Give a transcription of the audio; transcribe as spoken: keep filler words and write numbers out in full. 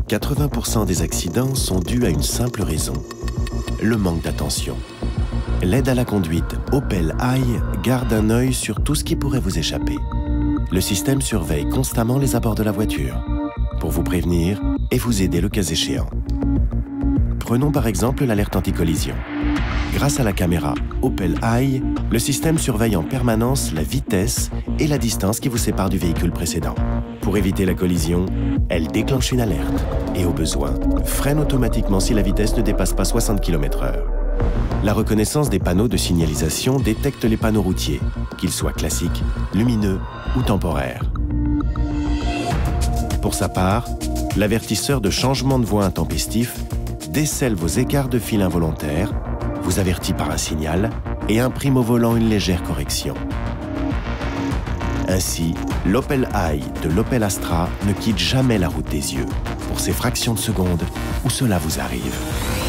quatre-vingts pour cent des accidents sont dus à une simple raison, le manque d'attention. L'aide à la conduite Opel Eye garde un œil sur tout ce qui pourrait vous échapper. Le système surveille constamment les abords de la voiture pour vous prévenir et vous aider le cas échéant. Prenons par exemple l'alerte anti-collision. Grâce à la caméra Opel Eye, le système surveille en permanence la vitesse et la distance qui vous séparent du véhicule précédent. Pour éviter la collision, elle déclenche une alerte et, au besoin, freine automatiquement si la vitesse ne dépasse pas soixante kilomètres heure. La reconnaissance des panneaux de signalisation détecte les panneaux routiers, qu'ils soient classiques, lumineux ou temporaires. Pour sa part, l'avertisseur de changement de voie intempestif décèle vos écarts de fil involontaires, vous avertit par un signal et imprime au volant une légère correction. Ainsi, l'Opel Eye de l'Opel Astra ne quitte jamais la route des yeux pour ces fractions de seconde où cela vous arrive.